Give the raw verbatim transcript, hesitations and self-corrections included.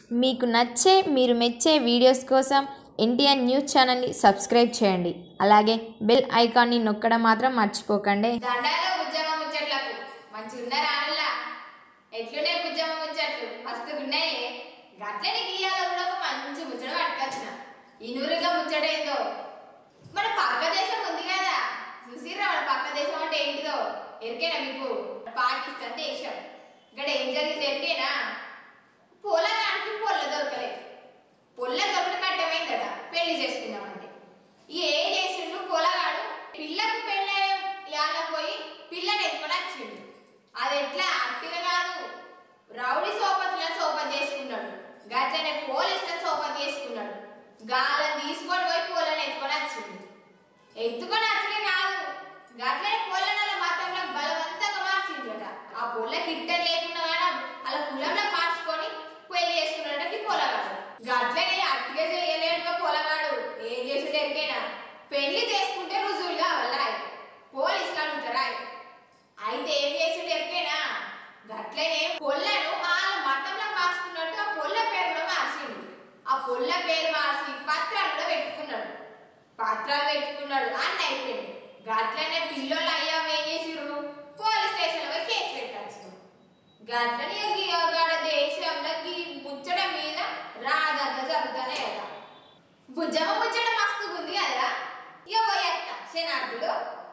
మీకు నచ్చే మీరు మెచ్చే వీడియోస్ కోసం ఎన్టీఆర్ న్యూస్ ఛానల్ని సబ్స్క్రైబ్ చేయండి. అలాగే బెల్ ఐకాన్ని నొక్కడం మాత్రం మర్చిపోకండి. దండాలో బుజ్జమ్మ ముచ్చట్లకు మంచిగున్న రానుల్లా ఎట్లునే బుజ్జమ్మ ముచ్చట్లు మస్తుగున్నాయే. గట్లని గీయాలో కూడా ఒక మంచి ముచ్చట పట్టుకొచ్చిన. ఈ నూరుగా ముచ్చటేందో మన పక్క దేశం ఉంది కదా, చూసిర్రా మన పక్క దేశం అంటే ఏంటిదో ఎరికేనా మీకు? పాకిస్తాన్ దేశం. ఇక్కడ ఏం జరిగింది ఎరికేనా? పొలగానికి పొల్ల దొరకలే. పొల్ల దొరకడం కట్టమైందట పెళ్లి చేసుకుందామంటే. ఏం చేసిండు పొలగాడు? పిల్లకు పెళ్ళి యాళ్ళ పోయి పిల్లని ఎత్తుకొని వచ్చిండు. అది ఎట్లా అట్టిగా కాదు, రౌడీ సోపతులను సోపతి చేసుకున్నాడు. గట్లనే పోలీసులను సోపతి చేసుకున్నాడు. గాలను తీసుకొని పోయి పొలని ఎత్తుకొని వచ్చిండు. ఎత్తుకొని వచ్చలే కాదు, గట్లనే పొలనల మతంలో బలవంతంగా మార్చిండట. ఆ పొల్లకి ఇట్టం లేకుండా అలా కులంలో మార్చుకొని పెళ్లి చేసుకున్నాడట పొలగాడు. గట్లనే అట్టిగా చేయలేడుగా పొలగాడు. ఏం చేసాడు ఎరికేనా? పెళ్లి చేసుకుంటే రుజువులు కావాలా, పోలీసులు అడుగుతారా? అయితే ఏం చేసాడు ఎరికేనా? గట్లనే పొల్లను వాళ్ళ మతంలో మార్చుకున్నట్టు ఆ పొల్ల పేరు కూడా మార్చిండు. ఆ పొల్ల పేరు మార్చి పత్రాలు కూడా పెట్టుకున్నాడు. పత్రాలు పెట్టుకున్నాడు అని అయిపోయింది. గట్లనే పిల్లలు అయ్యా ఏం చేసిర్రు? పోలీస్ స్టేషన్ పోయి కేసు పెట్టచ్చు. గట్లనే గడ దేశంలో ముచ్చట మీద రాదంతా జరుగుతానే కదా. బుజ్జమ్మ ముచ్చట మస్తుగా ఉంది కదా. ఇక పోయేస్తా శనార్థుడు.